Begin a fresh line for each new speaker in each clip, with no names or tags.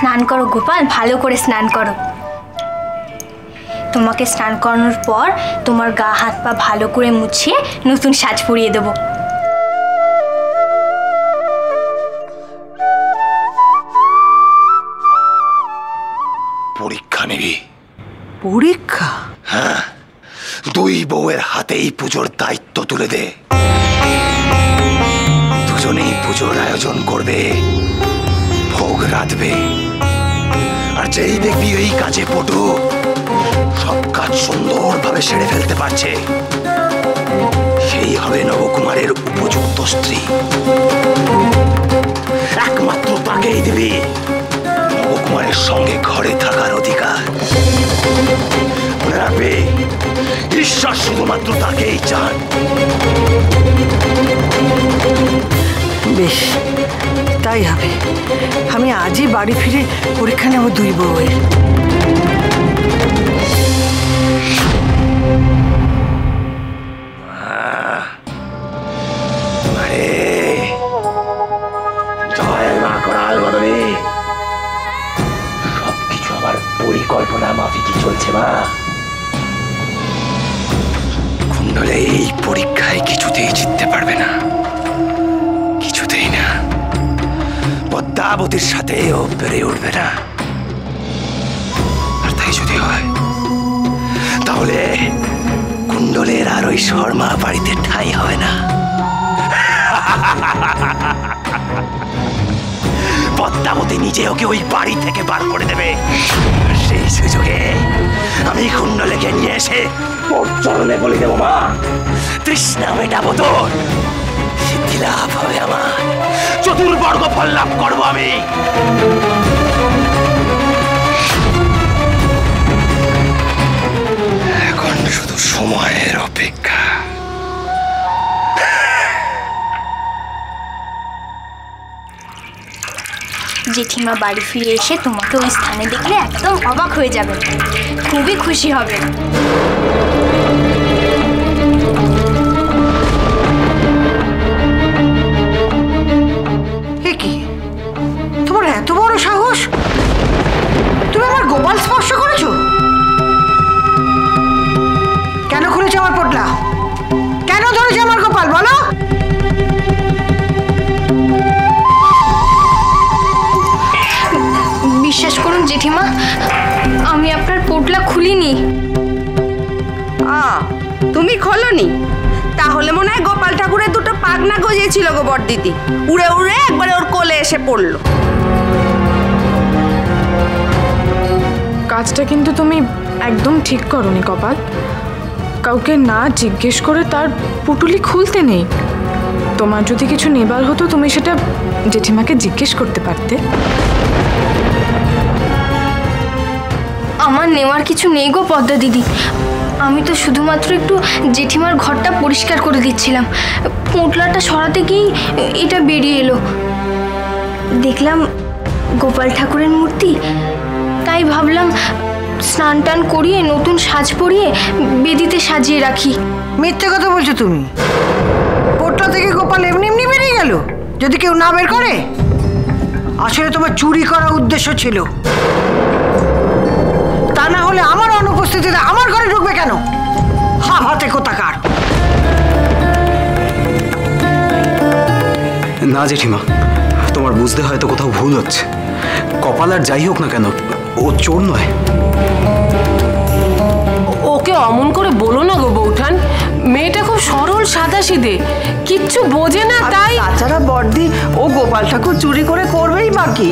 স্নান করো গোপাল, ভালো করে স্নান করো। তোমাকে স্নান করানোর পর তোমার গা হাত পা ভালো করে মুছিয়ে নতুন সাজ পরিয়ে দেবো।
পরীক্ষা নিবি?
পরীক্ষা?
হ্যাঁ, দুই বউয়ের হাতেই পুজোর দায়িত্ব তুলে দে। দুজনেই পুজোর আয়োজন করবে, ভোগ রাঁধবে। আর যেই দেখবি এই কাজে পটু সব কাজ সুন্দরভাবে সেরে ফেলতে পারছে, সেই হবে নবকুমারের উপযুক্ত স্ত্রী। একমাত্র তাকেই দিবি নবকুমারের সঙ্গে ঘরে থাকার অধিকার। মনে রাখবে, ঈশ্বর শুধুমাত্র তাকেই চান।
বেশ, তাই হবে। আমি আজই বাড়ি ফিরে পরীক্ষা নেব দুই বউয়ের।
সবকিছু আমার পরিকল্পনা মাফিকই চলছে মা। কুণ্ডলে এই পরীক্ষায় কিছুতেই জিততে পারবে না, কিছুতেই না। পদ্মাবতীর সাথে ও পেরে উঠবে না। আর তাই যদি হয় তাহলে কুণ্ডলের আর ওই শর্মা বাড়িতে ঠাঁই হবে না। পদ্মাবতী নিজে ওকে ওই বাড়ি থেকে বার করে দেবে। সেই সুযোগে আমি কুণ্ডলেকে নিয়ে এসে তোর চরণে বলে দেবো, মা তৃষ্ণা মেটাবো তোর, সিদ্ধি লাভ হবে আমার, চতুর্বর্গ ফল লাভ করবো আমি। এখন শুধু সময়ের অপেক্ষা।
জেঠিমা বাড়ি ফিরে এসে তোমাকে ওই স্থানে দেখলে একদম অবাক হয়ে যাবে, খুবই খুশি হবে।
কি তোমার এত বড় সাহস? তুমি আমার গোপাল স্পর্শ করেছো? কেন খুলেছে আমার পোটলা? কেন ধরেছে আমার গোপাল? বলো।
বিশ্বাস করুন জেঠিমা, আমি আপনার পোটলা খুলিনি।
তুমি খোলনি? তাহলে মনে হয় গোপাল ঠাকুরের দুটো পাগনা গজিয়েছিল গো বড়দিদি, উড়ে উড়ে একবারে ওর কোলে এসে পড়লো।
কাজটা কিন্তু তুমি একদম ঠিক করোনি কপাল। কাউকে না জিজ্ঞেস করে তার পুটুলি খুলতে নেই। তোমার যদি কিছু নেবার হতো তুমি সেটা জেঠিমাকে জিজ্ঞেস করতে পারতে।
আমার নেওয়ার কিছু নেই গো পদ্মা দিদি, আমি তো শুধুমাত্র একটু জেঠিমার ঘরটা পরিষ্কার করে দিচ্ছিলাম। পোটলাটা সরাতে গিয়েই এটা বেরিয়ে এলো। দেখলাম গোপাল ঠাকুরের মূর্তি, তাই ভাবলাম স্নান টান করিয়ে নতুন সাজ পরিয়ে বেদিতে সাজিয়ে রাখি।
মিথ্যে কথা বলছো তুমি। পোটলা থেকে গোপাল এমনি এমনি বেরিয়ে গেল যদি কেউ না বের করে? আসলে তোমার চুরি করার উদ্দেশ্য ছিল, তা না হলে আমার অনুপস্থিতিতে আমার ঘরে ঢুকবে কেন? হাতে কোথাকার।
না জেঠিমা, তোমার বুঝতে হয়তো কোথাও ভুল হচ্ছে। কপাল আর যাই হোক না কেন, ও চোর নয়।
ওকে অমন করে বলো না গো বৌঠান, মেয়েটা খুব সরল সাদাসিধে, কিচ্ছু বোঝে না। তাই
তাছাড়া বড়দি, ও গোপাল ঠাকুর চুরি করে করবেই বাকি।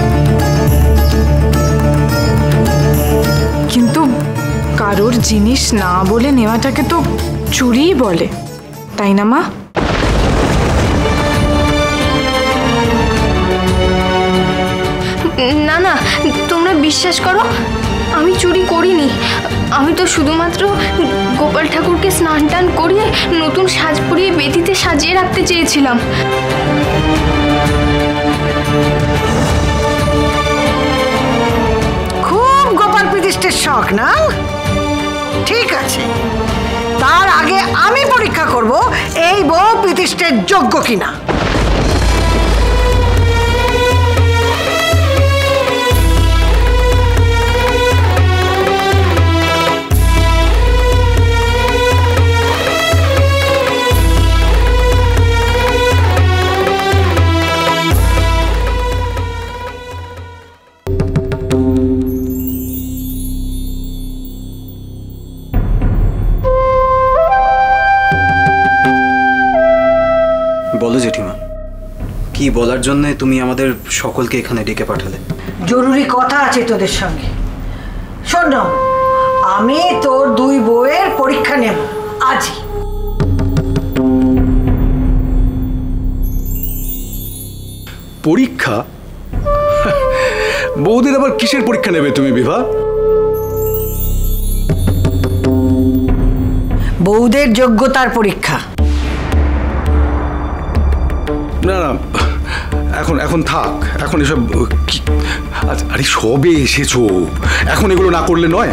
কিন্তু কারোর জিনিস না বলে নেওয়াটাকে তো চুরিই বলে, তাই না মা?
না না, তোমরা বিশ্বাস করো, আমি চুরি করিনি। আমি তো শুধুমাত্র গোপাল ঠাকুরকে স্নান টান করিয়ে নতুন সাজ পরিয়ে বেদিতে সাজিয়ে রাখতে চেয়েছিলাম।
খুব গোপাল প্রতিষ্ঠের শখ না? ঠিক আছে, তার আগে আমি পরীক্ষা করব এই বউ প্রতিষ্ঠের যোগ্য কিনা।
জেঠিমা, কি বলার জন্য তুমি আমাদের সকলকে এখানে ডেকে পাঠালে?
জরুরি কথা আছে তোদের সঙ্গে। শোন, আমি তোর দুই বউয়ের পরীক্ষা নেব আজই।
পরীক্ষা? বৌদির আবার কিসের পরীক্ষা নেবে তুমি বিভা?
বউদের যোগ্যতার পরীক্ষা।
না না, এখন এখন থাক, এখন এসব আরে সবে এসেছো, এখন এগুলো না করলে নয়।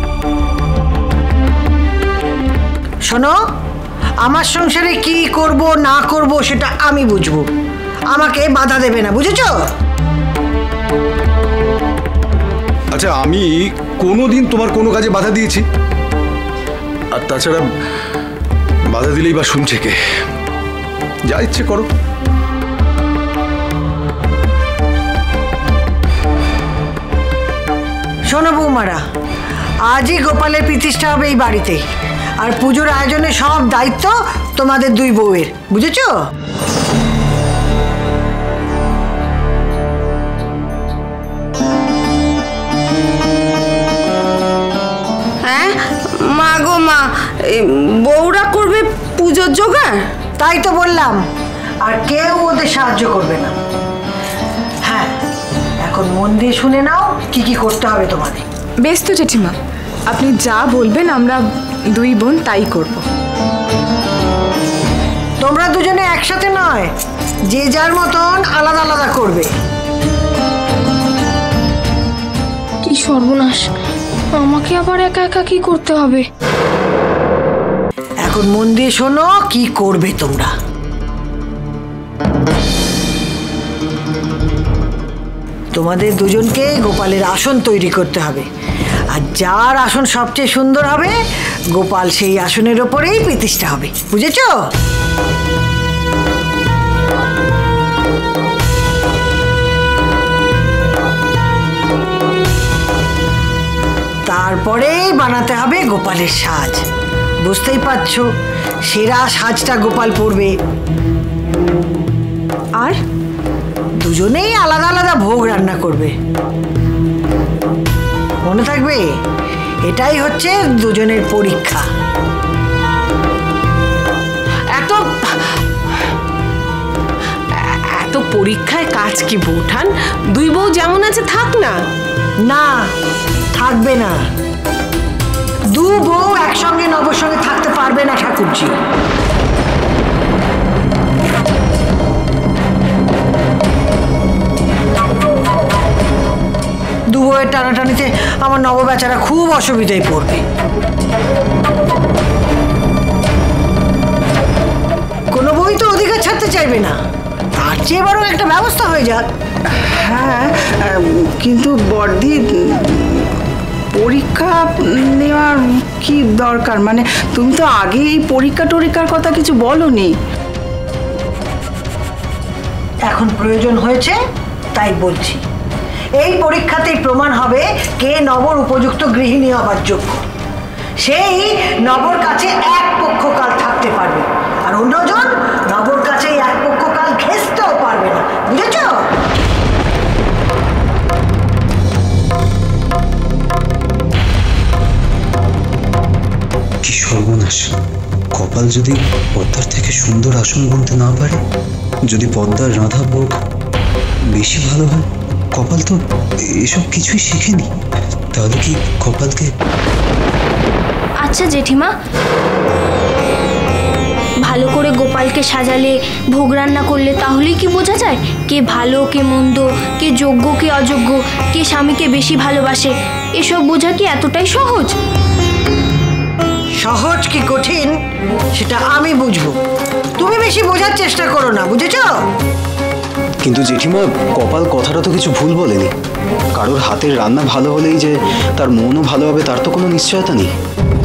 শোনো, আমার সংসারে কি করব না করব সেটা আমি বুঝবো, আমাকে বাধা দেবে না, বুঝেছো?
আচ্ছা, আমি কোনোদিন তোমার কোনো কাজে বাধা দিয়েছি? আর তাছাড়া বাধা দিলেই বা শুনছে কে? যা ইচ্ছে করো।
শোনো বৌমারা, আজই গোপালের প্রতিষ্ঠা হবে এই বাড়িতে, আর পুজোর আয়োজনে সব দায়িত্ব তোমাদের দুই বউয়ের, বুঝেছো?
হ্যাঁ মা গো মা, বউরা করবে পুজোর জোগাড়?
তাই তো বললাম, আর কেউ ওদের সাহায্য করবে না। হ্যাঁ, এখন মন দিয়ে শুনে নাও কি কি করতে হবে তোমাদের।
বেশ তো জেঠিমা, আপনি যা বলবেন আমরা দুই বোন তাই করব।
তোমরা দুজনে একসাথে নয়, যে যার মতন আলাদা আলাদা করবে।
কি সর্বনাশ, আমাকে আবার একা একা কি করতে হবে?
এখন মন দিয়ে শোনো কি করবে তোমরা। তোমাদের দুজনকে গোপালের আসন তৈরি করতে হবে, আর যার আসন সবচেয়ে সুন্দর হবে গোপাল সেই আসনের ওপরেই প্রতিষ্ঠা হবে, বুঝেছো? তারপরেই বানাতে হবে গোপালের সাজ। বুঝতেই পারছো, সেরা সাজটা গোপাল পরবে।
আর
দুজনেই আলাদা আলাদা ভোগ রান্না করবে, মনে থাকবে? এটাই হচ্ছে দুজনের পরীক্ষা।
এত এত পরীক্ষায় কাজ কি বৌঠান? দুই বউ যেমন আছে থাক না।
না, থাকবে না। দু বউ একসঙ্গে নবর সঙ্গে থাকতে পারবে না ঠাকুরজি। দু বউয়ের টানাটানিতে আমার নব বেচারা খুব অসুবিধায় পড়বে। কোনো বই তো অধিকার ছাড়তে চাইবে না, তার চেয়ে বরং একটা ব্যবস্থা হয়ে যাক।
হ্যাঁ, কিন্তু বড়দি, পরীক্ষা নেওয়ার কি দরকার? মানে তুমি তো আগে এই পরীক্ষা টরীক্ষার কথা কিছু বলোনি।
এখন প্রয়োজন হয়েছে তাই বলছি। এই পরীক্ষাতেই প্রমাণ হবে কে নবর উপযুক্ত গৃহিণী হবার যোগ্য। সেই নবর কাছে এক পক্ষকাল থাকতে পারবে, আর অন্যজন নবর কাছে এক পক্ষকাল ঘেঁচতেও পারবে না, বুঝেছ?
কি সর্বনাশ! কপাল যদি পদ্মার থেকে সুন্দর আসন গুনতে না পারে, যদি পদ্মার রাধা ভোগ বেশি ভালো হয়, কপাল তো এসব কিছুই শেখেনি, তাহলে কি কপালকে...
আচ্ছা জেঠিমা, ভালো করে গোপালকে সাজালে, ভোগ রান্না করলে তাহলেই কি বোঝা যায় কে ভালো কে মন্দ, কে যোগ্য কে অযোগ্য, কে স্বামীকে বেশি ভালোবাসে? এসব বোঝা কি এতটাই সহজ?
সহজ কি কঠিন সেটা আমি বুঝবো, তুমি বেশি বোঝার চেষ্টা করো না, বুঝেছো?
কিন্তু জেঠিমা, কপাল কথাটা তো কিছু ভুল বলেনি। কারোর হাতের রান্না ভালো হলেই যে তার মনও ভালো হবে তার তো কোনো নিশ্চয়তা নেই।